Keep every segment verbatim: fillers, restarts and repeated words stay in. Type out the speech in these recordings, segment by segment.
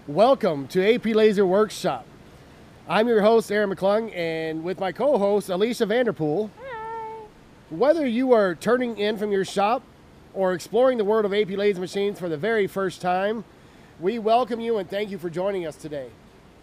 Welcome to A P Laser Workshop. I'm your host, Aaron McClung, and with my co-host, Alicia Vanderpool. Hi. Whether you are turning in from your shop or exploring the world of A P Laser machines for the very first time, we welcome you and thank you for joining us today.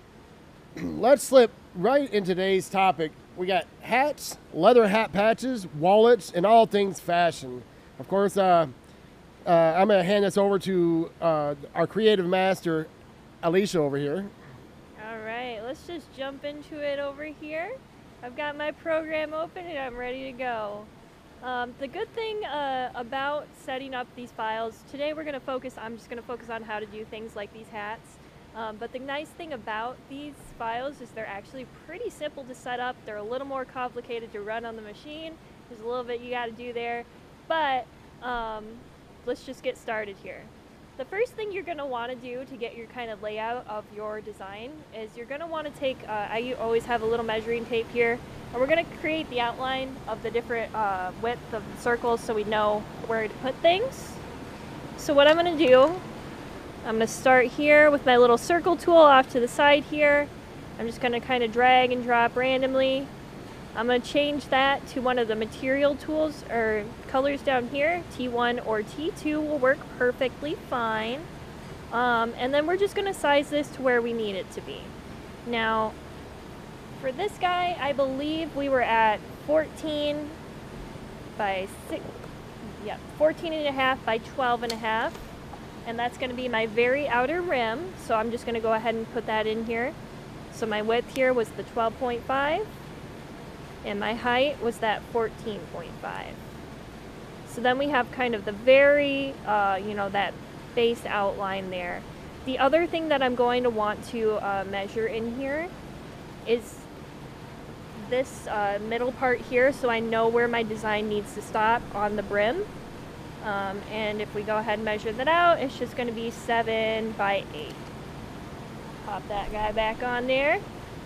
Let's slip right into today's topic. We got hats, leather hat patches, wallets, and all things fashion. Of course, uh, uh, I'm going to hand this over to uh, our creative master, Alicia over here. All right, let's just jump into it over here. I've got my program open and I'm ready to go. Um, the good thing uh, about setting up these files, today we're going to focus, I'm just going to focus on how to do things like these hats. Um, but the nice thing about these files is they're actually pretty simple to set up. They're a little more complicated to run on the machine. There's a little bit you got to do there, but um, let's just get started here. The first thing you're going to want to do to get your kind of layout of your design is you're going to want to take, uh, I always have a little measuring tape here, and we're going to create the outline of the different uh, width of the circles so we know where to put things. So what I'm going to do, I'm going to start here with my little circle tool off to the side here. I'm just going to kind of drag and drop randomly. I'm going to change that to one of the material tools or colors down here. T one or T two will work perfectly fine. Um, and then we're just going to size this to where we need it to be. Now, for this guy, I believe we were at fourteen by six, yeah, fourteen and a half by twelve and a half. And that's going to be my very outer rim. So I'm just going to go ahead and put that in here. So my width here was the twelve point five. And my height was that fourteen point five. So then we have kind of the very, uh, you know, that base outline there. The other thing that I'm going to want to uh, measure in here is this uh, middle part here, so I know where my design needs to stop on the brim. Um, and if we go ahead and measure that out, it's just going to be seven by eight. Pop that guy back on there.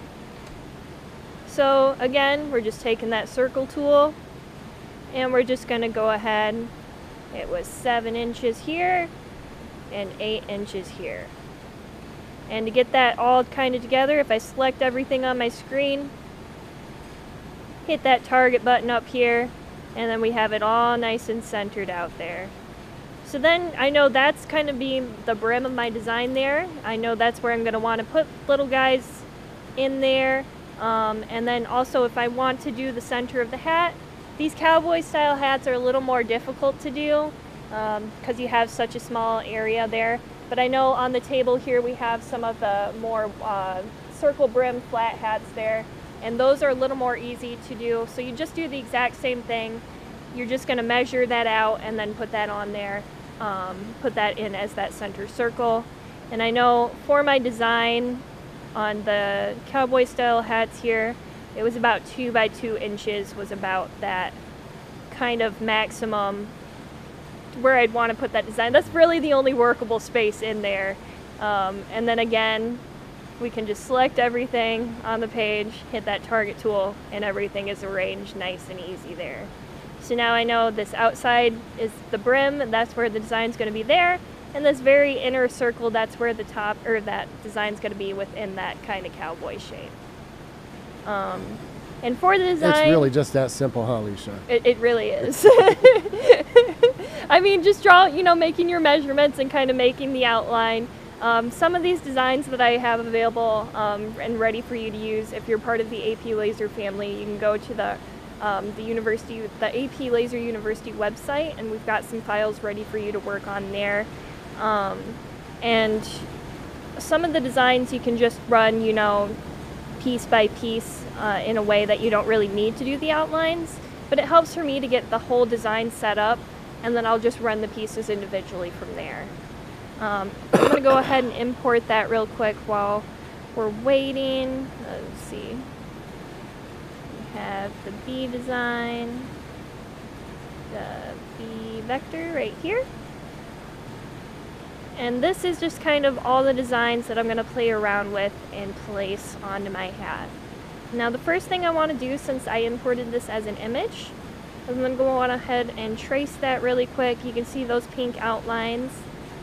So again, we're just taking that circle tool and we're just going to go ahead. It was seven inches here and eight inches here. And to get that all kind of together, if I select everything on my screen, hit that target button up here, and then we have it all nice and centered out there. So then I know that's kind of being the brim of my design there. I know that's where I'm going to want to put little guys in there. Um, and then also if I want to do the center of the hat, these cowboy style hats are a little more difficult to do because um, you have such a small area there. But I know on the table here we have some of the more uh, circle brim flat hats there, and those are a little more easy to do. So you just do the exact same thing. You're just going to measure that out and then put that on there, um, put that in as that center circle. And I know for my design, on the cowboy style hats here, it was about two by two inches was about that kind of maximum where I'd want to put that design. That's really the only workable space in there. Um, and then again, we can just select everything on the page, hit that target tool, and everything is arranged nice and easy there. So now I know this outside is the brim, and that's where the design's going to be there. And this very inner circle, that's where the top, or that design's going to be within that kind of cowboy shape. Um, and for the design... It's really just that simple, huh, Alicia? It, it really is. I mean, just draw, you know, making your measurements and kind of making the outline. Um, some of these designs that I have available um, and ready for you to use, if you're part of the A P Laser family, you can go to the Um, the university, the A P Laser University website, and we've got some files ready for you to work on there. Um, and some of the designs you can just run, you know, piece by piece uh, in a way that you don't really need to do the outlines, but it helps for me to get the whole design set up, and then I'll just run the pieces individually from there. Um, I'm going to go ahead and import that real quick while we're waiting. Let's see. Have the B design, the B vector right here. And this is just kind of all the designs that I'm going to play around with and place onto my hat. Now the first thing I want to do, since I imported this as an image, I'm going to go on ahead and trace that really quick. You can see those pink outlines. I'm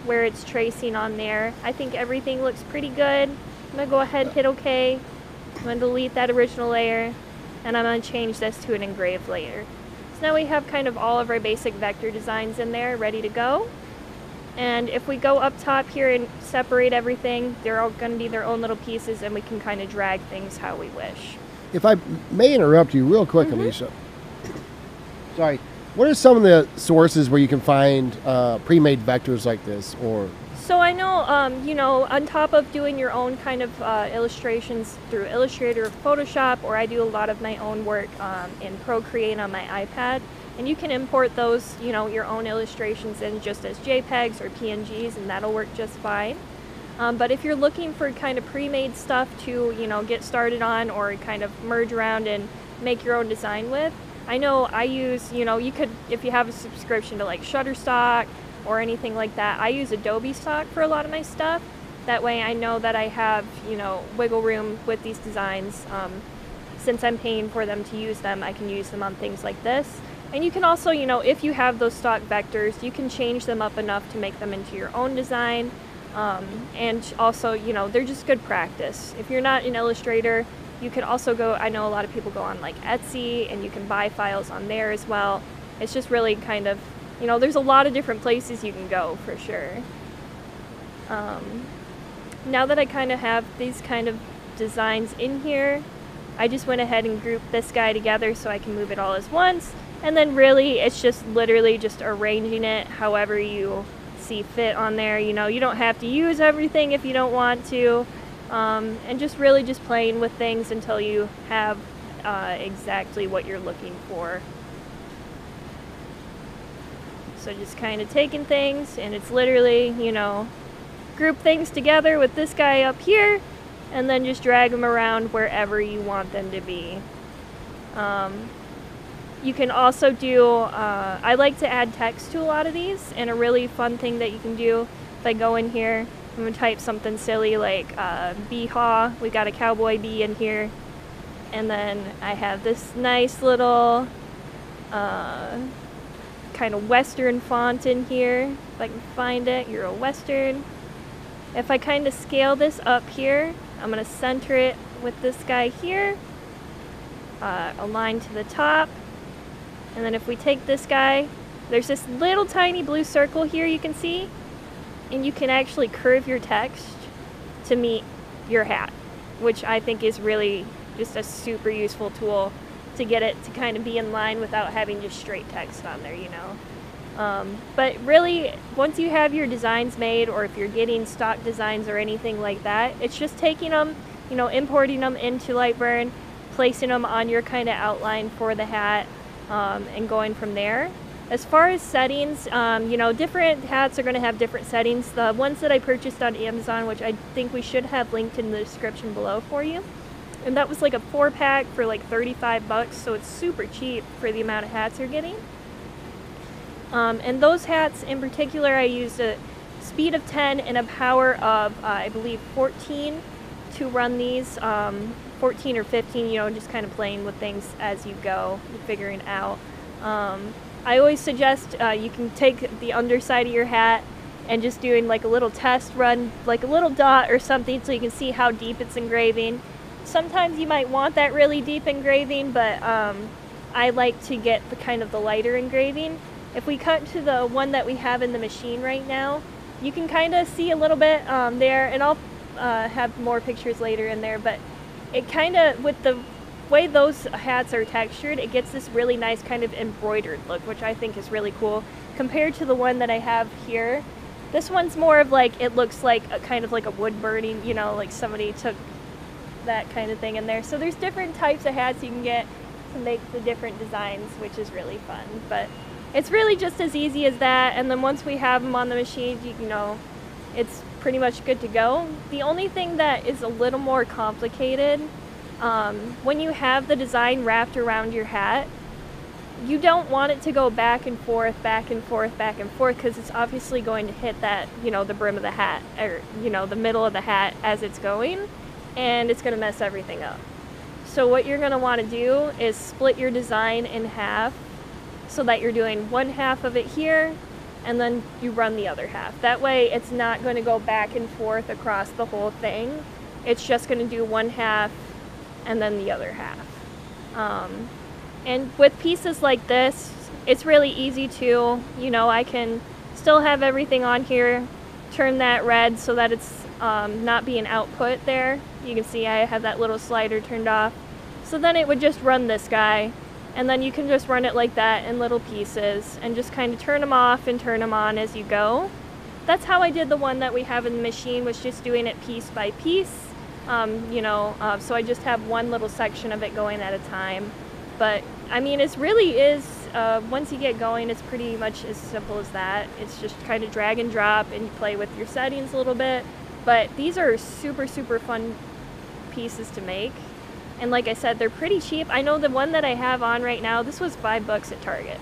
where it's tracing on there. I think everything looks pretty good. I'm gonna go ahead and hit OK. I'm gonna delete that original layer, and I'm gonna change this to an engraved layer. So now we have kind of all of our basic vector designs in there ready to go. And if we go up top here and separate everything, they're all going to be their own little pieces, and we can kind of drag things how we wish. If I may interrupt you real quick, mm-hmm. Alicia. Sorry. What are some of the sources where you can find uh, pre-made vectors like this? Or So I know, um, you know, on top of doing your own kind of uh, illustrations through Illustrator or Photoshop, or I do a lot of my own work um, in Procreate on my iPad. And you can import those, you know, your own illustrations in just as JPEGs or P N Gs, and that'll work just fine. Um, but if you're looking for kind of pre-made stuff to, you know, get started on or kind of merge around and make your own design with, I know I use, you know, you could, if you have a subscription to like Shutterstock or anything like that, I use Adobe Stock for a lot of my stuff. That way I know that I have, you know, wiggle room with these designs. Um, since I'm paying for them to use them, I can use them on things like this. And you can also, you know, if you have those stock vectors, you can change them up enough to make them into your own design. Um, and also, you know, they're just good practice. If you're not an illustrator, you can also go, I know a lot of people go on like Etsy, and you can buy files on there as well. It's just really kind of, you know, there's a lot of different places you can go for sure. Um, now that I kind of have these kind of designs in here, I just went ahead and grouped this guy together so I can move it all as once. And then really, it's just literally just arranging it however you see fit on there. You know, you don't have to use everything if you don't want to. Um, and just really just playing with things until you have uh, exactly what you're looking for. So just kind of taking things, and it's literally, you know, group things together with this guy up here, and then just drag them around wherever you want them to be. Um, You can also do, uh, I like to add text to a lot of these, and a really fun thing that you can do, if I go in here, I'm going to type something silly like uh, bee-haw, we got a cowboy bee in here, and then I have this nice little uh, kind of western font in here, if I can find it, Euro Western. If I kind of scale this up here, I'm going to center it with this guy here, uh, align to the top. And then if we take this guy, there's this little tiny blue circle here you can see, and you can actually curve your text to meet your hat, which I think is really just a super useful tool to get it to kind of be in line without having just straight text on there, you know. Um, but really, once you have your designs made, or if you're getting stock designs or anything like that, it's just taking them, you know, importing them into Lightburn, placing them on your kind of outline for the hat, Um, and going from there. As far as settings, um, you know, different hats are going to have different settings. The ones that I purchased on Amazon, which I think we should have linked in the description below for you, and that was like a four pack for like thirty-five bucks, so it's super cheap for the amount of hats you're getting. Um, and those hats in particular, I used a speed of ten and a power of uh, I believe fourteen to run these. Um, fourteen or fifteen, you know, just kind of playing with things as you go, figuring out. Um, I always suggest uh, you can take the underside of your hat and just doing like a little test run, like a little dot or something, so you can see how deep it's engraving. Sometimes you might want that really deep engraving, but um, I like to get the kind of the lighter engraving. If we cut to the one that we have in the machine right now, you can kind of see a little bit um, there, and I'll uh, have more pictures later in there, but it kind of, with the way those hats are textured, it gets this really nice kind of embroidered look, which I think is really cool compared to the one that I have here. This one's more of like, it looks like a kind of like a wood burning, you know, like somebody took that kind of thing in there. So there's different types of hats you can get to make the different designs, which is really fun. But it's really just as easy as that, and then once we have them on the machine, you, you know, it's pretty much good to go. The only thing that is a little more complicated, um, when you have the design wrapped around your hat, you don't want it to go back and forth, back and forth, back and forth, because it's obviously going to hit that, you know, the brim of the hat, or, you know, the middle of the hat as it's going, and it's going to mess everything up. So what you're going to want to do is split your design in half, so that you're doing one half of it here, and then you run the other half. That way it's not going to go back and forth across the whole thing. It's just going to do one half and then the other half. Um, and with pieces like this, it's really easy to, you know, I can still have everything on here, turn that red so that it's um, not being output there. You can see I have that little slider turned off. So then it would just run this guy, and then you can just run it like that in little pieces and just kind of turn them off and turn them on as you go. That's how I did the one that we have in the machine, was just doing it piece by piece. Um, you know, uh, so I just have one little section of it going at a time. But I mean, it really is, uh, once you get going, it's pretty much as simple as that. It's just kind of drag and drop, and you play with your settings a little bit. But these are super, super fun pieces to make. And like I said, they're pretty cheap. I know the one that I have on right now, this was five bucks at Target.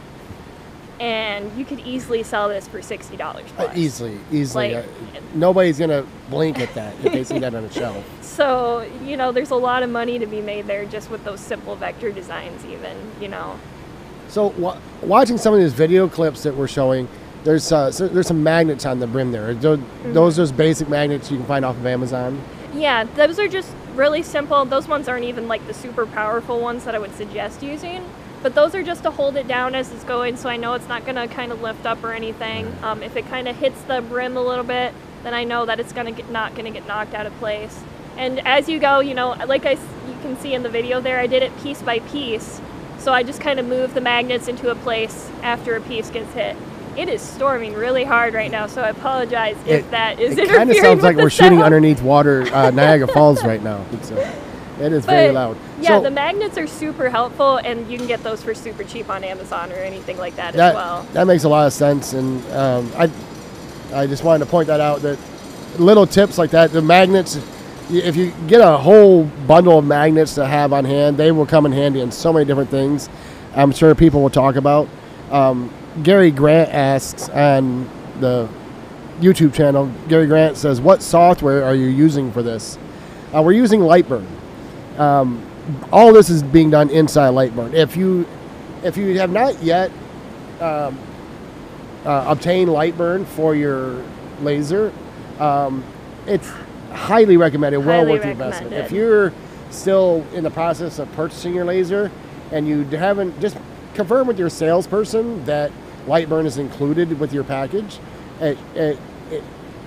And you could easily sell this for sixty dollars plus. Uh, easily, easily. Like, uh, nobody's going to blink at that if they see that on a shelf. So, you know, there's a lot of money to be made there just with those simple vector designs even, you know. So wa- watching some of these video clips that we're showing, there's uh, so there's some magnets on the brim there. Those, mm-hmm. those are just basic magnets you can find off of Amazon. Yeah, those are just really simple. Those ones aren't even like the super powerful ones that I would suggest using. But those are just to hold it down as it's going, so I know it's not going to kind of lift up or anything. Um, if it kind of hits the brim a little bit, then I know that it's going to get not going to get knocked out of place. And as you go, you know, like I, you can see in the video there, I did it piece by piece. So I just kind of move the magnets into a place after a piece gets hit. It is storming really hard right now, so I apologize if it, that is it interfering. It kind of sounds like we're sound. shooting underneath water, uh, Niagara Falls right now. It's, uh, it is but, very loud. Yeah, so, the magnets are super helpful, and you can get those for super cheap on Amazon or anything like that, that as well. That makes a lot of sense, and um, I, I just wanted to point that out, that little tips like that, the magnets, if you get a whole bundle of magnets to have on hand, they will come in handy in so many different things I'm sure people will talk about. Um, Gary Grant asks on the YouTube channel, Gary Grant says, what software are you using for this? Uh, we're using Lightburn. Um, all this is being done inside Lightburn. If you if you have not yet um, uh, obtained Lightburn for your laser, um, it's highly recommended, well Highly worth the investment. If you're still in the process of purchasing your laser and you haven't, just confirm with your salesperson that Lightburn is included with your package. It, it, it,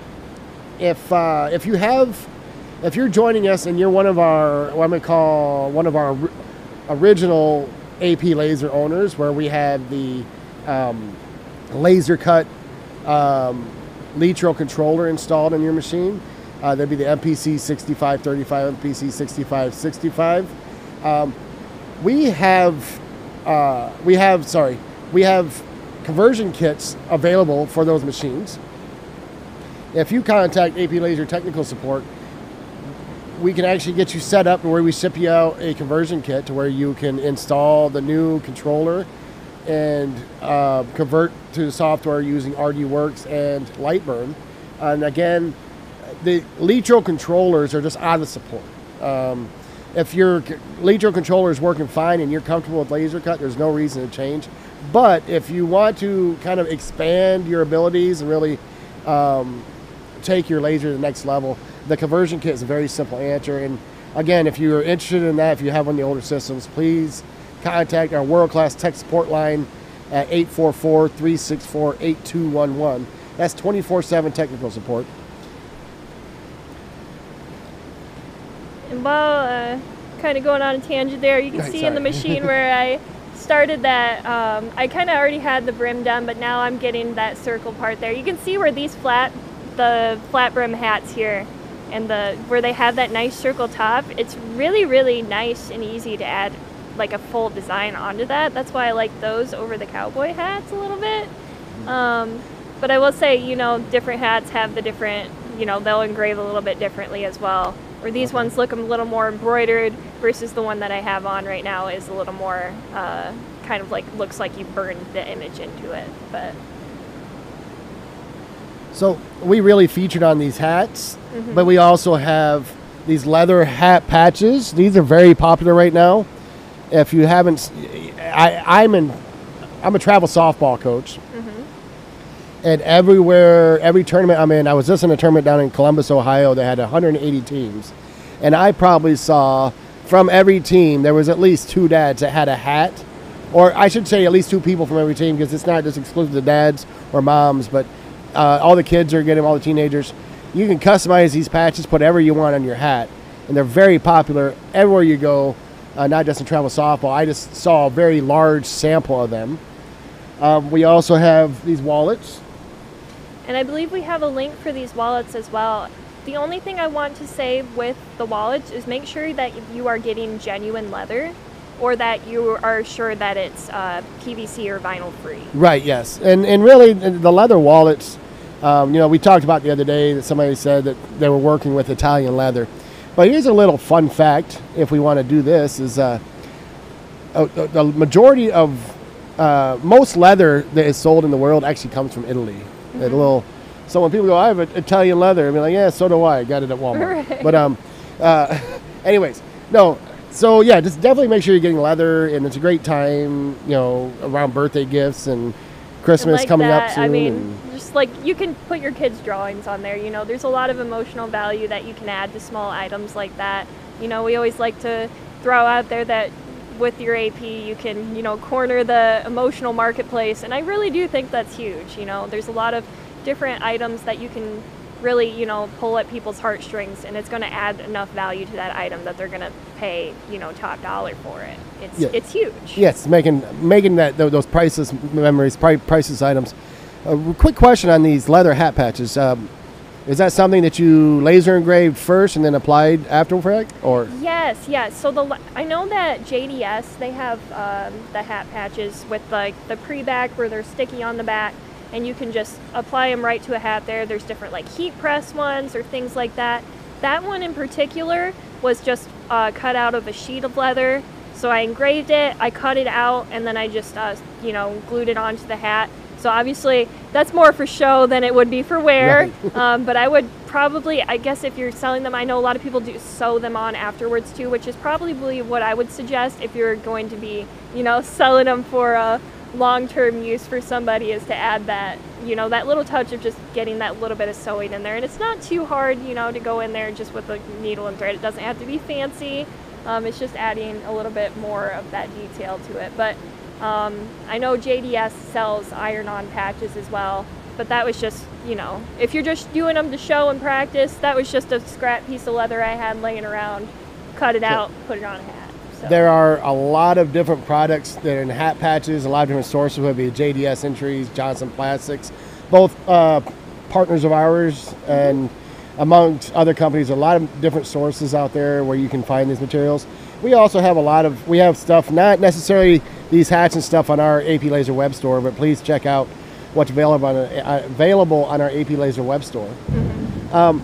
if uh, if you have, if you're joining us and you're one of our, what I'm gonna call one of our original A P laser owners, where we had the um, laser cut um, Litro controller installed in your machine, uh, that'd be the M P C sixty-five thirty-five, M P C sixty-five sixty-five. Um, we have, uh, we have, sorry, we have conversion kits available for those machines. If you contact A P Laser Technical Support, we can actually get you set up to where we ship you out a conversion kit to where you can install the new controller and uh, convert to the software using RDWorks and Lightburn. And again, the Litro controllers are just out of support. Um, if your Litro controller is working fine and you're comfortable with laser cut, there's no reason to change. But if you want to kind of expand your abilities and really um, take your laser to the next level, the conversion kit is a very simple answer. And again, if you're interested in that, if you have one of the older systems, please contact our world-class tech support line at eight four four, three six four, eight two one one. That's twenty-four seven technical support. And while uh, kind of going on a tangent there, you can Right, see sorry. in the machine where I started that, um, I kind of already had the brim done, but now I'm getting that circle part there. You can see where these flat, the flat brim hats here, and the where they have that nice circle top, it's really, really nice and easy to add like a full design onto that. That's why I like those over the cowboy hats a little bit. Um, but I will say, you know, different hats have the different, you know, they'll engrave a little bit differently as well. Where these ones look a little more embroidered versus the one that I have on right now is a little more uh, kind of like looks like you burned the image into it. But So we really featured on these hats, mm-hmm. but we also have these leather hat patches. These are very popular right now. If you haven't, I, I'm in, I'm a travel softball coach, mm-hmm. And everywhere, every tournament I'm in, I was just in a tournament down in Columbus, Ohio that had one hundred eighty teams. And I probably saw from every team, there was at least two dads that had a hat. Or I should say at least two people from every team, because it's not just exclusive to dads or moms, but uh, all the kids are getting, all the teenagers. You can customize these patches, put whatever you want on your hat. And they're very popular everywhere you go, uh, not just in travel softball. I just saw a very large sample of them. Um, we also have these wallets. And I believe we have a link for these wallets as well. The only thing I want to say with the wallets is make sure that you are getting genuine leather, or that you are sure that it's uh, P V C or vinyl free. Right, yes. And and really, the leather wallets, um, you know, we talked about the other day that somebody said that they were working with Italian leather. But here's a little fun fact, if we want to do this, is uh, uh, the majority of, uh, most leather that is sold in the world actually comes from Italy. Mm-hmm. A little, so when people go, I have Italian leather, I mean, like, yeah, so do I. I got it at Walmart. Right. But um, uh, anyways, no. So yeah, just definitely make sure you're getting leather, and it's a great time, you know, around birthday gifts and Christmas like coming that, up soon. I mean, and just like you can put your kids' drawings on there. You know, there's a lot of emotional value that you can add to small items like that. You know, we always like to throw out there that with your A P, you can, you know, corner the emotional marketplace, and I really do think that's huge. You know, there's a lot of different items that you can really, you know, pull at people's heartstrings, and it's going to add enough value to that item that they're going to pay, you know, top dollar for it. It's yeah. it's huge. Yes, making making that those priceless memories, priceless items. A uh, quick question on these leather hat patches. Um, is that something that you laser engraved first and then applied after, or? Yes, yes. So the I know that J D S, they have um, the hat patches with like the pre-back where they're sticky on the back, and you can just apply them right to a hat there. There's different like heat press ones or things like that. That one in particular was just uh, cut out of a sheet of leather. So I engraved it, I cut it out, and then I just, uh, you know, glued it onto the hat. So obviously that's more for show than it would be for wear. Right. um, but I would probably, I guess if you're selling them, I know a lot of people do sew them on afterwards too, which is probably what I would suggest if you're going to be, you know, selling them for a long-term use for somebody, is to add that, you know, that little touch of just getting that little bit of sewing in there. And it's not too hard, you know, to go in there just with a needle and thread. It doesn't have to be fancy. Um, it's just adding a little bit more of that detail to it. But um, I know J D S sells iron-on patches as well, but that was just, you know, if you're just doing them to show and practice, that was just a scrap piece of leather I had laying around, cut it out, put it on a hat. So. There are a lot of different products that are in hat patches, a lot of different sources, whether it be J D S Entries, Johnson Plastics, both uh, partners of ours, and amongst other companies, a lot of different sources out there where you can find these materials. We also have a lot of, we have stuff, not necessarily these hats and stuff on our A P Laser web store, but please check out what's available on, uh, available on our A P Laser web store. Mm-hmm. um,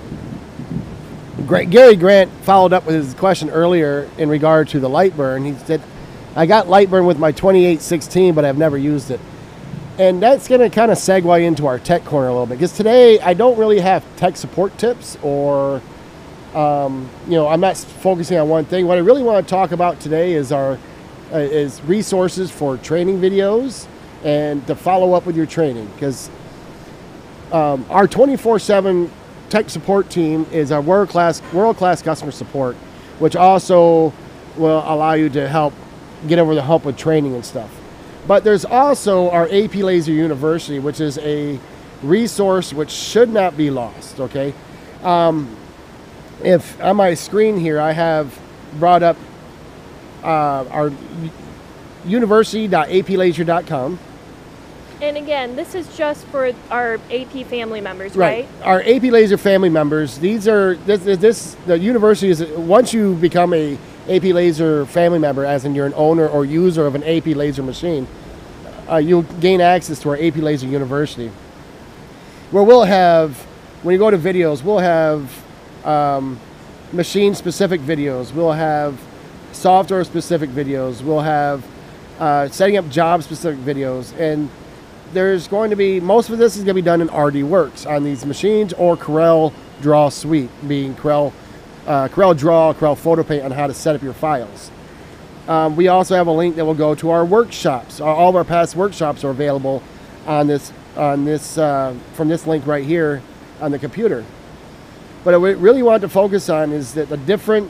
Gary Grant followed up with his question earlier in regard to the Lightburn. He said, I got Lightburn with my twenty-eight sixteen, but I've never used it. And that's going to kind of segue into our tech corner a little bit, because today I don't really have tech support tips, or, um, you know, I'm not focusing on one thing. What I really want to talk about today is our uh, is resources for training videos and to follow up with your training, because um, our twenty-four seven tech support team is our world-class world-class customer support, which also will allow you to help get over the hump with training and stuff. But there's also our A P Laser University, which is a resource which should not be lost, okay? Um, if on my screen here, I have brought up uh, our university dot a p laser dot com. And again, this is just for our A P family members, right? Right. Our A P Laser family members. These are this, this. The university is, once you become a A P Laser family member, as in you're an owner or user of an A P Laser machine, uh, you'll gain access to our A P Laser University, where we'll have, when you go to videos, we'll have um, machine-specific videos. We'll have software-specific videos. We'll have uh, setting up job-specific videos, and there's going to be, most of this is going to be done in R D Works on these machines, or Corel Draw Suite, being Corel, uh, Corel Draw, Corel Photo Paint, on how to set up your files. Um, we also have a link that will go to our workshops. All of our past workshops are available on this on this uh, from this link right here on the computer. But what I really want to focus on is that the different,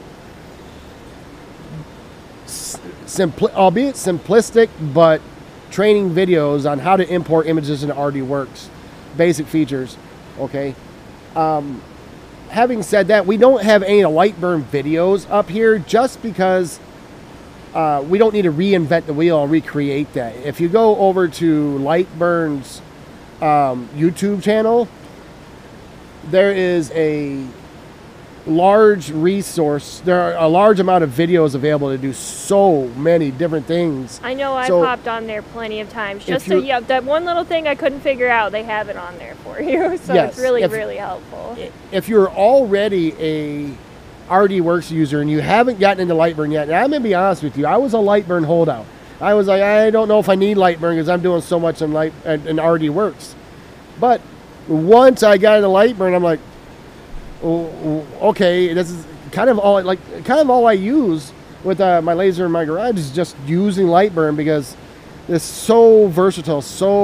simpli- albeit simplistic, but training videos on how to import images into RDWorks, basic features. Okay. Um, having said that, we don't have any Lightburn videos up here just because uh, we don't need to reinvent the wheel and recreate that. If you go over to Lightburn's um, YouTube channel, there is a large resource. There are a large amount of videos available to do so many different things. I know I've So, popped on there plenty of times. Just if to, you- yeah, that one little thing I couldn't figure out, they have it on there for you. So Yes, it's really, if- really helpful. If you're already a RDWorks user and you haven't gotten into Lightburn yet, and I'm gonna be honest with you, I was a Lightburn holdout. I was like, I don't know if I need Lightburn because I'm doing so much in Light in in RDWorks. But once I got into Lightburn, I'm like, oh, okay, this is kind of all like kind of all I use with uh, my laser in my garage is just using Lightburn because it's so versatile.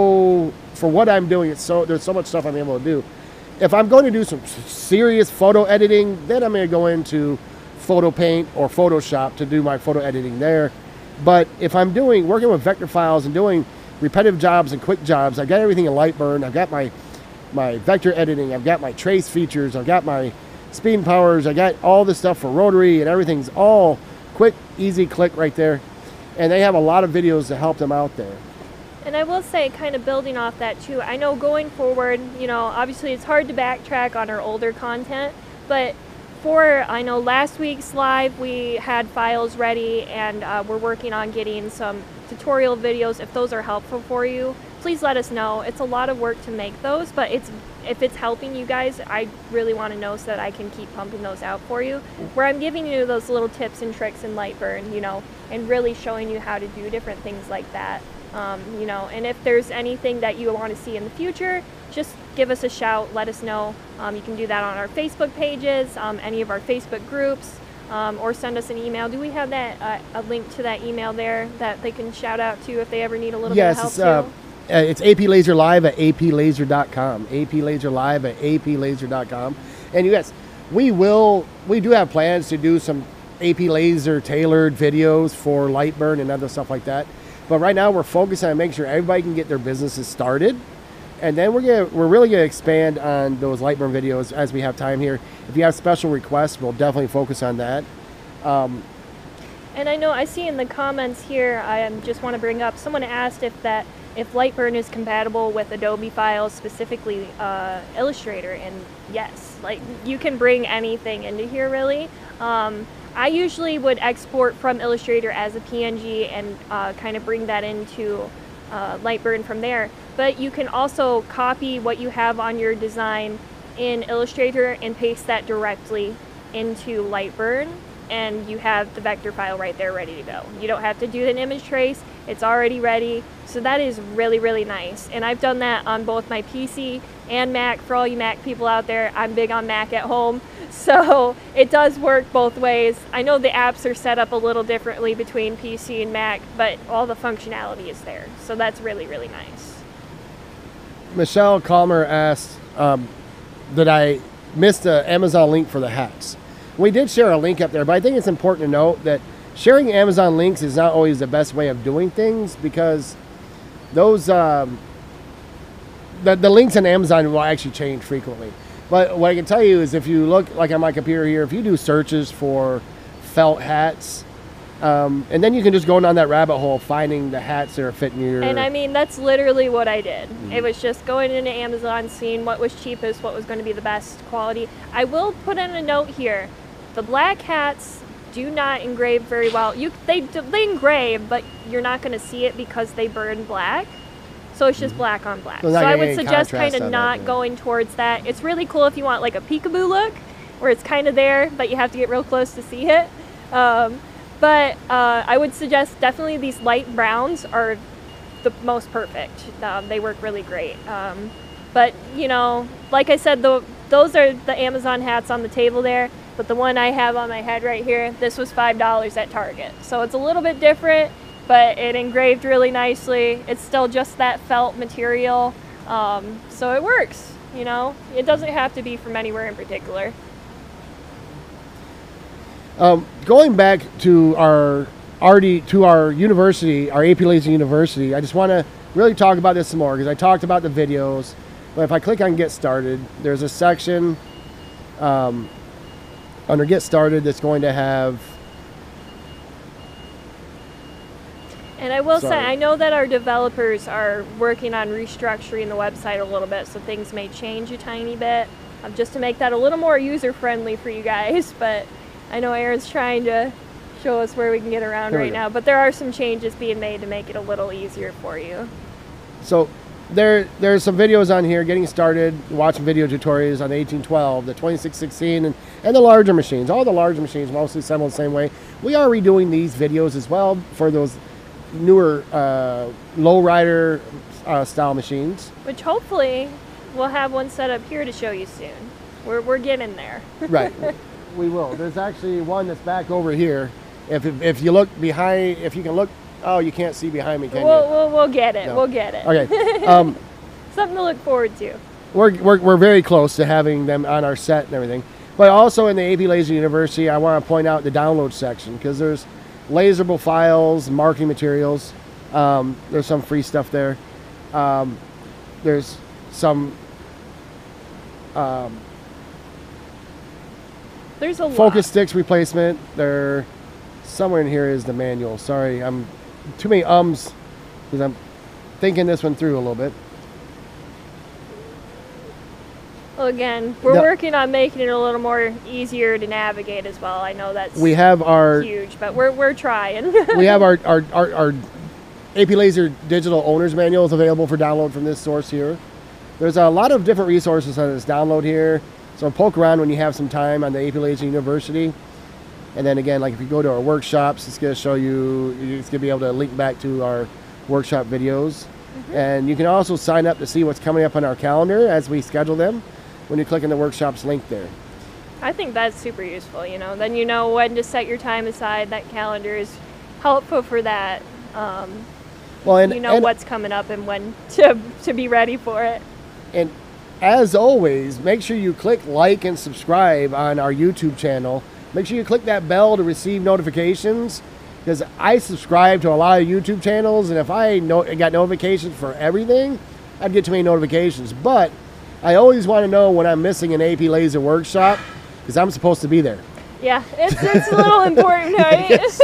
So for what I'm doing, it's so there's so much stuff I'm able to do. If I'm going to do some serious photo editing, then I'm going to go into Photo Paint or Photoshop to do my photo editing there. But if I'm doing working with vector files and doing repetitive jobs and quick jobs, I've got everything in Lightburn. I've got my my vector editing. I've got my trace features. I've got my speed and powers. I got all this stuff for rotary, and everything's all quick, easy click right there. And they have a lot of videos to help them out there. And I will say, kind of building off that too, I know going forward, you know, obviously it's hard to backtrack on our older content, but for, I know last week's live, we had files ready and uh, we're working on getting some tutorial videos. If those are helpful for you, please let us know. It's a lot of work to make those, but it's if it's helping you guys, I really want to know so that I can keep pumping those out for you, where I'm giving you those little tips and tricks in Lightburn, you know, and really showing you how to do different things like that. Um, you know, and if there's anything that you want to see in the future, just give us a shout, let us know. Um, you can do that on our Facebook pages, um, any of our Facebook groups, um, or send us an email. Do we have that uh, a link to that email there that they can shout out to if they ever need a little Yes, bit of it's, help uh, too? uh, it's A P Laser Live at A P laser dot com. A P Laser Live at A P laser dot com. And yes, we will, we do have plans to do some A P Laser tailored videos for Lightburn and other stuff like that. But right now we're focusing on making sure everybody can get their businesses started. And then we're gonna, we're really going to expand on those Lightburn videos as we have time here. If you have special requests, we'll definitely focus on that. Um, And I know I see in the comments here, I um, just want to bring up, someone asked if that if Lightburn is compatible with Adobe files, specifically uh, Illustrator, and yes, like you can bring anything into here really. Um, I usually would export from Illustrator as a P N G and uh, kind of bring that into uh, Lightburn from there. But you can also copy what you have on your design in Illustrator and paste that directly into Lightburn, and you have the vector file right there ready to go. You don't have to do an image trace, it's already ready. So that is really, really nice. And I've done that on both my P C and Mac. For all you Mac people out there, I'm big on Mac at home. So it does work both ways. I know the apps are set up a little differently between P C and Mac, but all the functionality is there. So that's really, really nice. Michelle Calmer asked um, that I missed the Amazon link for the hats. We did share a link up there, but I think it's important to note that sharing Amazon links is not always the best way of doing things, because those um, the, the links on Amazon will actually change frequently. But what I can tell you is, if you look like on my computer here, if you do searches for felt hats, um, and then you can just go down that rabbit hole finding the hats that are fitting your... And I mean, that's literally what I did. Mm-hmm. It was just going into Amazon, seeing what was cheapest, what was going to be the best quality. I will put in a note here. The black hats do not engrave very well. You they they engrave, but you're not going to see it because they burn black. So it's just black on black. So So I would any suggest contrast kind of on not that, yeah. going towards that. It's really cool if you want like a peekaboo look, where it's kind of there, but you have to get real close to see it. Um, but uh, I would suggest definitely these light browns are the most perfect. Um, they work really great. Um, but you know, like I said, the, those are the Amazon hats on the table there. But the one I have on my head right here, this was five dollars at Target. So it's a little bit different, but it engraved really nicely. It's still just that felt material. Um, so it works, you know. It doesn't have to be from anywhere in particular. Um, going back to our R D, to our university, our A P Laser University, I just want to really talk about this some more because I talked about the videos. But if I click on Get Started, there's a section um, under Get Started that's going to have. And I will Sorry. say, I know that our developers are working on restructuring the website a little bit, so things may change a tiny bit, um, just to make that a little more user-friendly for you guys. But I know Aaron's trying to show us where we can get around There we right go. now, but there are some changes being made to make it a little easier for you. So there, there's some videos on here getting started, watching video tutorials on the eighteen twelve, the twenty-six sixteen, and, and the larger machines. All the larger machines mostly assemble the same way. We are redoing these videos as well for those newer uh, lowrider uh, style machines. Which hopefully we'll have one set up here to show you soon. We're, we're getting there. Right, we will. There's actually one that's back over here. If, if, if you look behind, if you can look, oh, you can't see behind me, can We'll, you? we'll, we'll get it. No. We'll get it. Okay. Um, Something to look forward to. we're, we're, we're very close to having them on our set and everything. But also in the A P Laser University, I want to point out the download section because there's laserable files, marking materials. Um, there's some free stuff there. Um, there's some um, There's a lot. focus sticks replacement. There, somewhere in here is the manual. Sorry, I'm too many ums because I'm thinking this one through a little bit. Well, again, we're No. working on making it a little more easier to navigate as well. I know that's We have our huge, but we're we're trying. we have our, our, our, our A P Laser digital owner's manuals available for download from this source here. There's a lot of different resources on this download here. So poke around when you have some time on the A P Laser University. And then again, like if you go to our workshops, it's going to show you, it's going to be able to link back to our workshop videos. Mm-hmm. And you can also sign up to see what's coming up on our calendar as we schedule them when you click on the workshops link there. I think that's super useful, you know. Then you know when to set your time aside. That calendar is helpful for that. Um, Well, and you know and, what's coming up and when to, to be ready for it. And as always, make sure you click like and subscribe on our YouTube channel. Make sure you click that bell to receive notifications because I subscribe to a lot of YouTube channels, and if I no, got notifications for everything, I'd get too many notifications. But I always want to know when I'm missing an A P Laser workshop because I'm supposed to be there. Yeah, it's, it's a little important, right? Yes.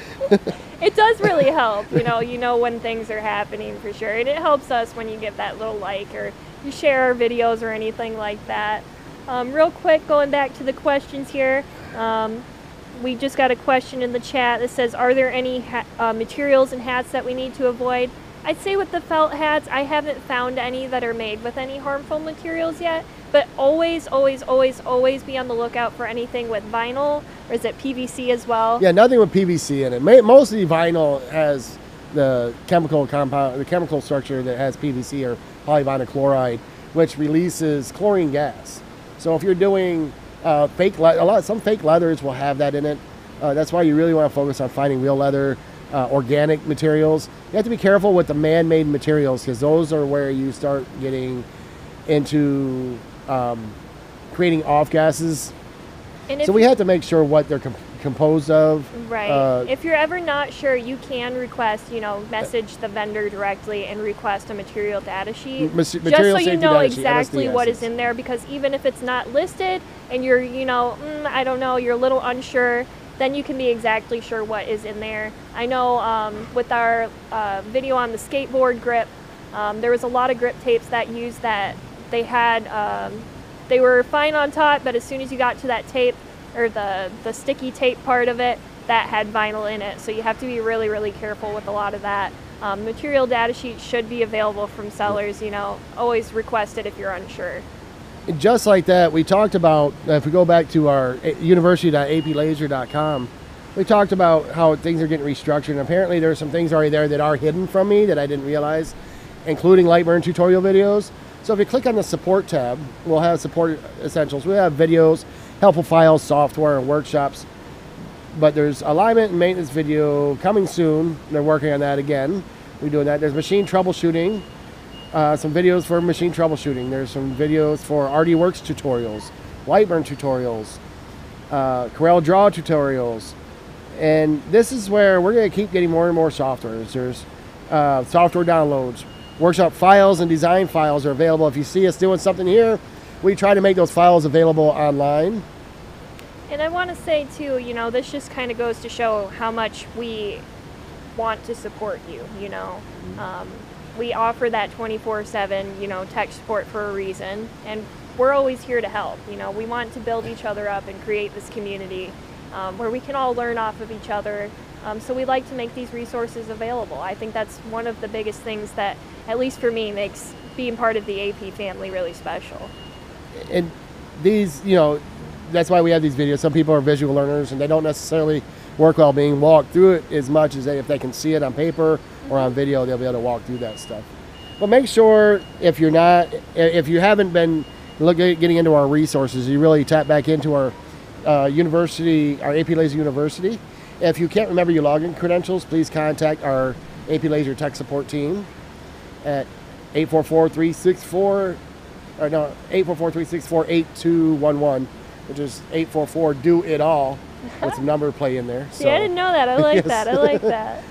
It does really help, you know, you know when things are happening for sure. And it helps us when you give that little like or you share our videos or anything like that. Um, real quick, going back to the questions here, um, we just got a question in the chat that says, are there any ha uh, materials and hats that we need to avoid? I'd say with the felt hats, I haven't found any that are made with any harmful materials yet, but always, always, always, always be on the lookout for anything with vinyl, or is it P V C as well? Yeah, nothing with P V C in it. Ma- Mostly vinyl has the chemical compound, the chemical structure that has P V C or polyvinyl chloride, which releases chlorine gas. So if you're doing uh, fake, le- a lot, some fake leathers will have that in it. Uh, that's why you really want to focus on finding real leather, uh, organic materials. You have to be careful with the man-made materials because those are where you start getting into um, creating off gases. And if So we have to make sure what they're comp- composed of. Right. Uh, if you're ever not sure, you can request, you know, message the vendor directly and request a material data sheet. M- mas- just material so you safety know data sheet, exactly what is M S D S. in there, because even if it's not listed and you're, you know, mm, I don't know, you're a little unsure, then you can be exactly sure what is in there. I know um, with our uh, video on the skateboard grip, um, there was a lot of grip tapes that used that. They had, um, they were fine on top, but as soon as you got to that tape, or the, the sticky tape part of it, that had vinyl in it. So you have to be really, really careful with a lot of that. Um, material data sheets should be available from sellers, you know, always request it if you're unsure. And just like that, we talked about, if we go back to our university dot A P laser dot com, we talked about how things are getting restructured. And apparently there are some things already there that are hidden from me that I didn't realize, including Lightburn tutorial videos. So if you click on the support tab, we'll have support essentials. We have videos, helpful files, software, and workshops. But there's alignment and maintenance video coming soon. They're working on that again. We're doing that. There's machine troubleshooting. uh, some videos for machine troubleshooting. There's some videos for RDWorks tutorials, Lightburn tutorials, uh, Corel Draw tutorials. And this is where we're going to keep getting more and more software. There's uh, software downloads. Workshop files and design files are available. If you see us doing something here, we try to make those files available online. And I want to say too, you know, this just kind of goes to show how much we want to support you, you know. Um, we offer that twenty-four seven, you know, tech support for a reason, and we're always here to help. You know, we want to build each other up and create this community um, where we can all learn off of each other. Um, so we like to make these resources available. I think that's one of the biggest things that, at least for me, makes being part of the A P family really special. And these, you know, that's why we have these videos. Some people are visual learners and they don't necessarily work well being walked through it as much as they, if they can see it on paper mm-hmm. or on video, they'll be able to walk through that stuff. But make sure if you're not, if you haven't been looking getting into our resources, you really tap back into our uh, university, our A P Laser University. If you can't remember your login credentials, please contact our A P Laser tech support team at eight four four, three six four, or no, eight four four, three six four, eight two one one, which is eight four four, do it all, with some number play in there. See, so. I didn't know that. I like Yes. that. I like that.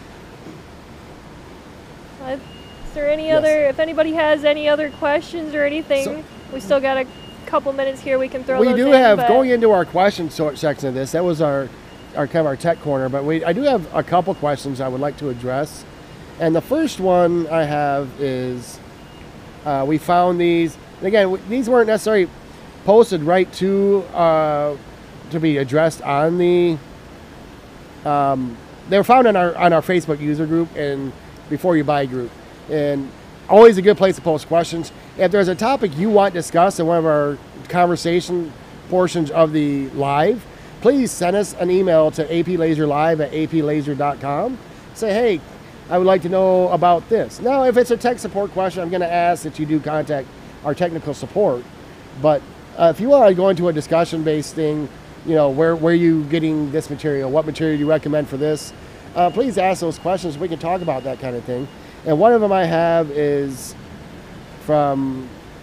Uh, Is there any Yes. other, if anybody has any other questions or anything, So- we still got a couple minutes here we can throw We those do in, have, but- going into our question sort section of this, that was our, our kind of our tech corner, but we I do have a couple questions I would like to address. And the first one I have is, uh, we found these, and again, w- these weren't necessarily posted right to uh, to be addressed on the, um, they were found on our on our Facebook user group and Before You Buy group. And always a good place to post questions. If there's a topic you want discussed in one of our conversation portions of the live, please send us an email to aplaserlive at aplaser dot com. Say, hey, I would like to know about this. Now, if it's a tech support question, I'm going to ask that you do contact our technical support. But uh, if you want to go into a discussion-based thing, you know, where, where are you getting this material? What material do you recommend for this? Uh, please ask those questions. We can talk about that kind of thing. And one of them I have is from,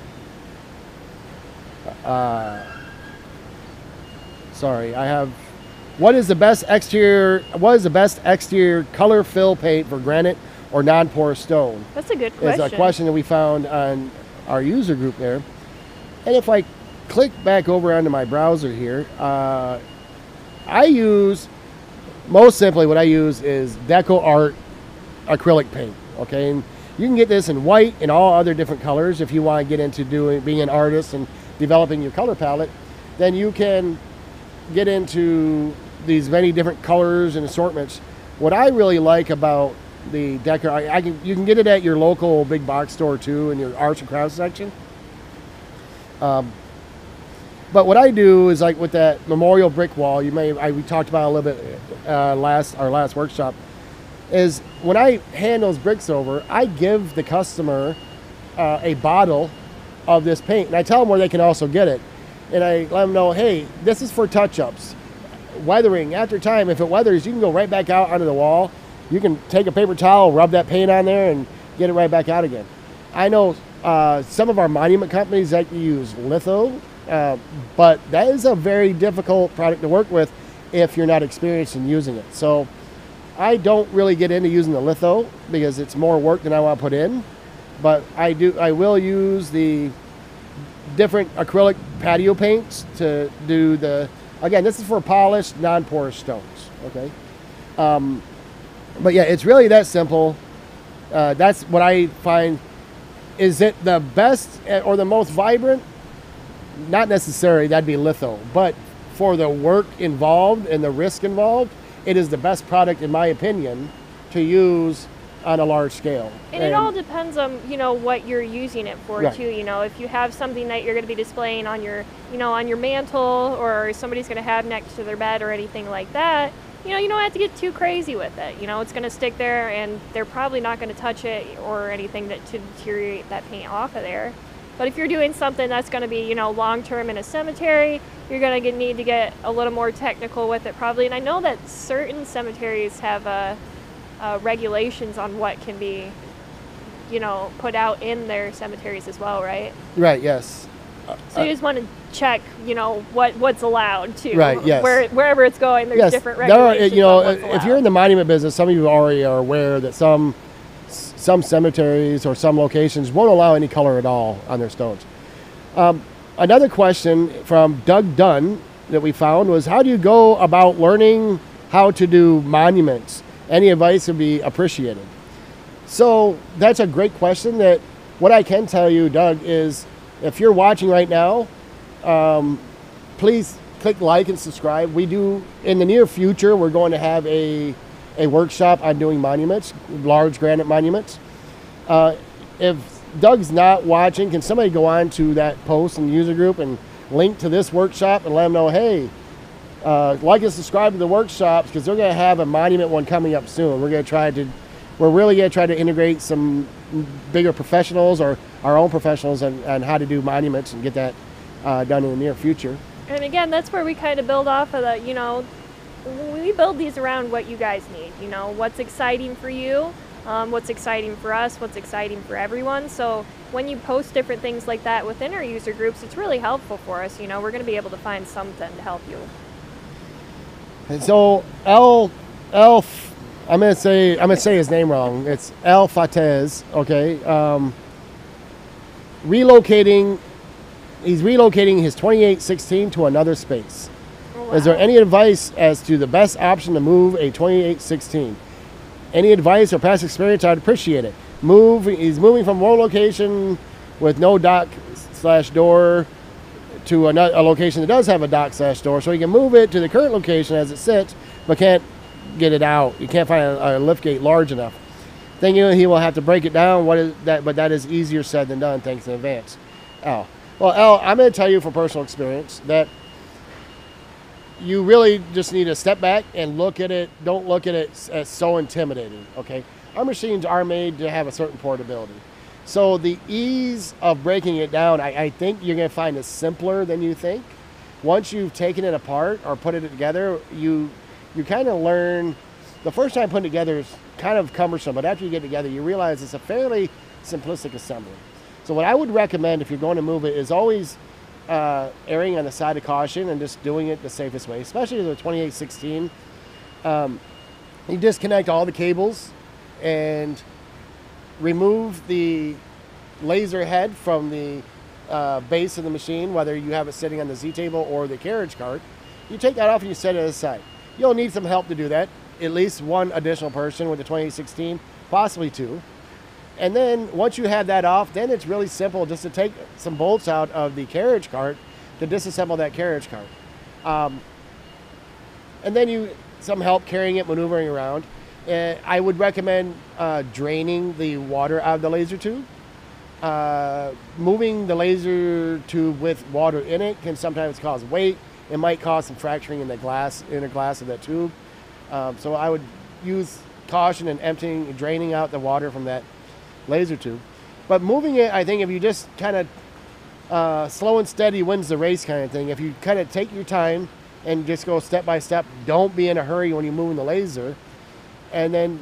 uh, sorry, I have, what is the best exterior, what is the best exterior color fill paint for granite or non-porous stone? That's a good question. Is a question that we found on our user group there. And if I click back over onto my browser here, uh, I use, most simply what I use is Deco Art acrylic paint, okay? And you can get this in white and all other different colors if you want to get into doing being an artist and developing your color palette. Then you can get into these many different colors and assortments. What I really like about the Deco, I, I can you can get it at your local big box store too in your arts and crafts section. Um, but what I do is like with that memorial brick wall, you may I, we talked about a little bit uh, last our last workshop. Is when I hand those bricks over, I give the customer uh, a bottle of this paint, and I tell them where they can also get it. And I let them know, hey, this is for touch-ups. Weathering, after time, if it weathers, you can go right back out onto the wall. You can take a paper towel, rub that paint on there, and get it right back out again. I know uh, some of our monument companies like to use litho, uh, but that is a very difficult product to work with if you're not experienced in using it. So I don't really get into using the litho because it's more work than I want to put in, but I do. I will use the different acrylic patio paints to do the. Again, this is for polished, non-porous stones. Okay, um, but yeah, it's really that simple. Uh, that's what I find. Is it the best or the most vibrant? Not necessarily. That'd be litho, but for the work involved and the risk involved, it is the best product, in my opinion, to use on a large scale. And, and it all depends on, you know, what you're using it for, right. too. You know, if you have something that you're going to be displaying on your, you know, on your mantle, or somebody's going to have next to their bed or anything like that, you know, you don't have to get too crazy with it. You know, it's going to stick there, and they're probably not going to touch it or anything that to deteriorate that paint off of there. But if you're doing something that's going to be, you know, long-term in a cemetery, you're going to need to get a little more technical with it probably. And I know that certain cemeteries have uh, uh, regulations on what can be you know, put out in their cemeteries as well, right? Right. Yes. So you just want to check, you know, what what's allowed too. Right, yes. Where wherever it's going, there's yes. different There are, regulations. you know, on what's if you're in the monument business, some of you already are aware that some some cemeteries or some locations won't allow any color at all on their stones. Um, another question from Doug Dunn that we found was, how do you go about learning how to do monuments? Any advice would be appreciated. So that's a great question. That what I can tell you, Doug, is if you're watching right now, um, please click like and subscribe. We do, in the near future, we're going to have a, a workshop on doing monuments, large granite monuments. Uh, if Doug's not watching, can somebody go on to that post in the user group and link to this workshop and let them know, hey, uh, like and subscribe to the workshops, because they're going to have a monument one coming up soon. We're going to try to, we're really going to try to integrate some bigger professionals or our own professionals on, on how to do monuments and get that uh, done in the near future. And again, that's where we kind of build off of the, you know, we build these around what you guys need, you know, what's exciting for you, um, what's exciting for us, what's exciting for everyone. So when you post different things like that within our user groups, it's really helpful for us. You know, we're going to be able to find something to help you. And so El, El, I'm going to say, I'm going to say his name wrong. It's El Fatez, okay? Um, relocating, he's relocating his twenty-eight sixteen to another space. Oh, wow. Is there any advice as to the best option to move a twenty-eight sixteen? Any advice or past experience, I'd appreciate it. Move, he's moving from one location with no dock slash door to another, a location that does have a dock slash door, so he can move it to the current location as it sits, but can't get it out. You can't find a, a lift gate large enough. Thinking he will have to break it down. What is that? But that is easier said than done. Thanks in advance. Al. Well, Al, I'm going to tell you from personal experience that you really just need to step back and look at it. Don't look at it as so intimidating. Okay, our machines are made to have a certain portability. So the ease of breaking it down, I, I think you're going to find it simpler than you think. Once you've taken it apart or put it together, you you kind of learn. The first time putting it together is kind of cumbersome, but after you get together, you realize it's a fairly simplistic assembly. So what I would recommend if you're going to move it is always uh, erring on the side of caution and just doing it the safest way, especially the twenty-eight sixteen. Um, you disconnect all the cables and remove the laser head from the uh, base of the machine, whether you have it sitting on the Z-table or the carriage cart. You take that off and you set it aside. You'll need some help to do that. At least one additional person with the twenty-eight sixteen, possibly two. And then once you have that off, then it's really simple just to take some bolts out of the carriage cart to disassemble that carriage cart. Um, and then you some help carrying it, maneuvering around. Uh, I would recommend uh, draining the water out of the laser tube. Uh, moving the laser tube with water in it can sometimes cause weight. It might cause some fracturing in the glass, inner glass of that tube. Um, so I would use caution in emptying, draining out the water from that laser tube. But moving it, I think if you just kind of uh, slow and steady wins the race kind of thing. If you kind of take your time and just go step by step, don't be in a hurry when you're moving the laser. And then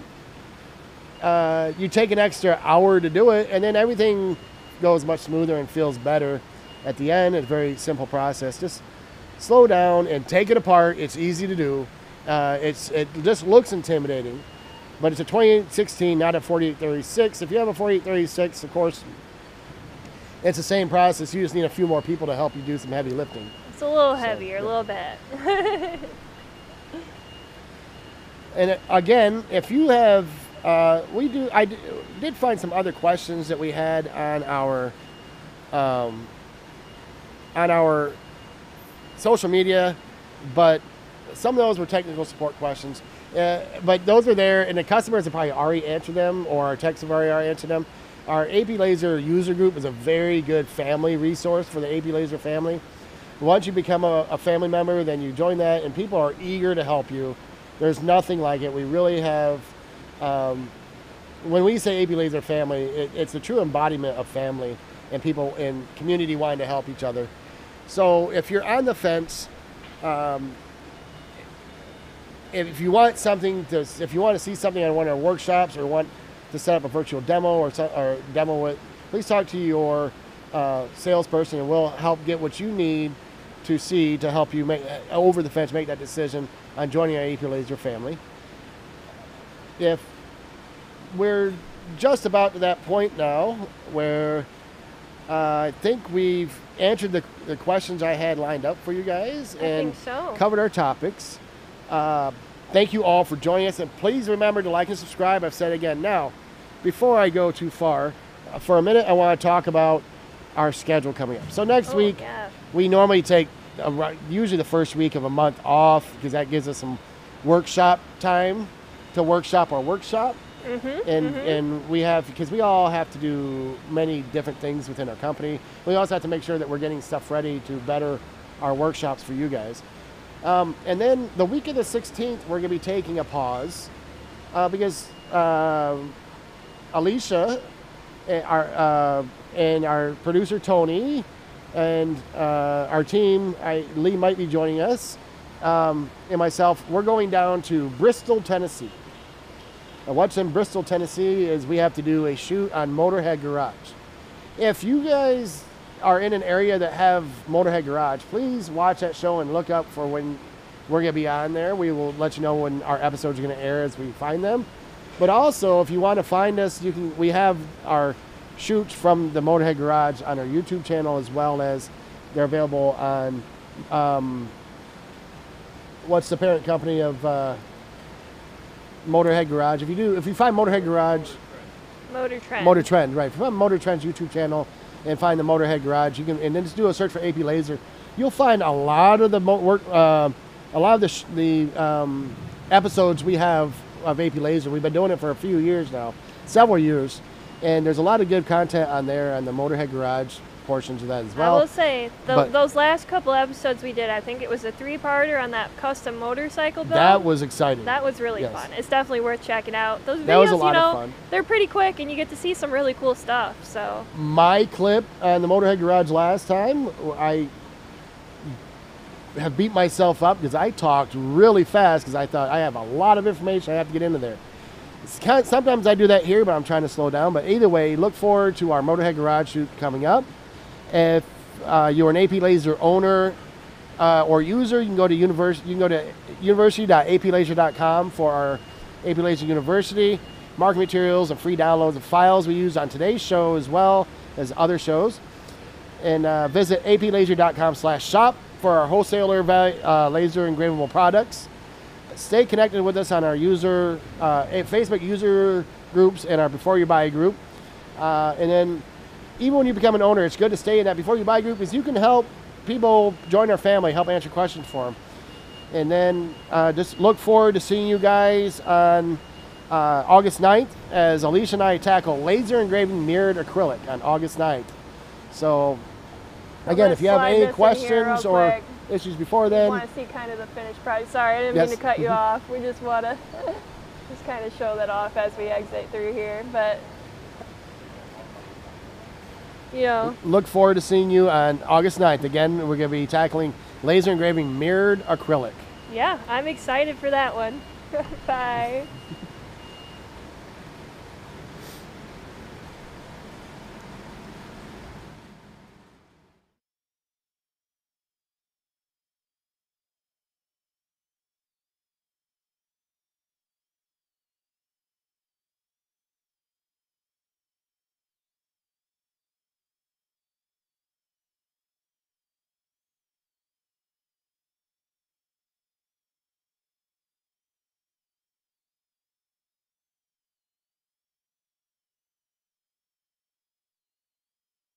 uh, you take an extra hour to do it, and then everything goes much smoother and feels better at the end. It's a very simple process. Just slow down and take it apart. It's easy to do. Uh, it's it just looks intimidating, but it's a twenty-eight sixteen, not a forty-eight thirty-six. If you have a forty-eight thirty-six, of course, it's the same process. You just need a few more people to help you do some heavy lifting. It's a little heavier, so, yeah. A little bit. And again, if you have, uh, we do, I did find some other questions that we had on our, um, on our social media, but some of those were technical support questions. Uh, but those are there, and the customers have probably already answered them, or our techs have already answered them. Our A P Laser user group is a very good family resource for the A P Laser family. Once you become a, a family member, then you join that, and people are eager to help you. There's nothing like it. We really have, um, when we say A P Laser family, it, it's a true embodiment of family and people in community wanting to help each other. So if you're on the fence, um, if you want something to, if you want to see something on one of our workshops or want to set up a virtual demo or, so- or demo it, please talk to your uh, salesperson, and we'll help get what you need to see to help you make uh, over the fence make that decision on joining our A P Laser family. If we're just about to that point now where uh, I think we've answered the, the questions I had lined up for you guys I and think so. covered our topics. Uh, thank you all for joining us, and please remember to like and subscribe. I've said it again. Now, before I go too far, uh, for a minute I want to talk about our schedule coming up. So next Oh, week, yeah. we normally take a, ri- usually the first week of a month off because that gives us some workshop time to workshop our workshop. Mm-hmm, and mm-hmm. and we have, because we all have to do many different things within our company, we also have to make sure that we're getting stuff ready to better our workshops for you guys. Um, and then the week of the sixteenth, we're going to be taking a pause uh, because uh, Alicia, uh, our uh, and our producer Tony, and uh, our team, I, Lee might be joining us, um, and myself, we're going down to Bristol, Tennessee. And what's in Bristol, Tennessee is we have to do a shoot on Motorhead Garage. If you guys are in an area that have Motorhead Garage, please watch that show and look up for when we're going to be on there. We will let you know when our episodes are going to air as we find them. But also, if you want to find us, you can. We have our shoots from the Motorhead Garage on our YouTube channel, as well as they're available on um, what's the parent company of uh, Motorhead Garage. If you do, if you find Motorhead Garage, Motor Trend. Motor Trend, right? If you find Motor Trend's YouTube channel and find the Motorhead Garage, you can, and then just do a search for A P Laser. You'll find a lot of the mo- work, uh, a lot of the sh- the um, episodes we have of A P Laser. We've been doing it for a few years now, several years, and there's a lot of good content on there on the Motorhead Garage portions of that as well. I will say, the, but- those last couple episodes we did, I think it was a three-parter on that custom motorcycle build. That was exciting. That was really Yes. fun. It's definitely worth checking out. Those videos, That was a lot you of know, fun. they're pretty quick, and you get to see some really cool stuff. So My clip on the Motorhead Garage last time, I have beat myself up because I talked really fast because I thought I have a lot of information I have to get into there. It's kind of, sometimes I do that here, but I'm trying to slow down. But either way, look forward to our Motorhead Garage shoot coming up. If uh, you're an A P Laser owner uh, or user, you can go to univers- You can go to university dot a p laser dot com for our A P Laser University marketing materials and free downloads of files we use on today's show as well as other shows. And uh, visit a p laser dot com slash shop for our wholesaler value, uh, laser engravable products. Stay connected with us on our user uh, Facebook user groups and our Before You Buy group. Uh, and then even when you become an owner, it's good to stay in that Before You Buy group because you can help people join our family, help answer questions for them. And then uh, just look forward to seeing you guys on uh, August ninth as Alicia and I tackle laser engraving mirrored acrylic on August ninth. So again, if you have any questions or quick. issues before We then, want to see kind of the finished product. Sorry, I didn't Yes. mean to cut you Mhm. off. We just want to just kind of show that off as we exit through here. But, you know, look forward to seeing you on August ninth. Again, we're going to be tackling laser engraving mirrored acrylic. yeah, I'm excited for that one. Bye.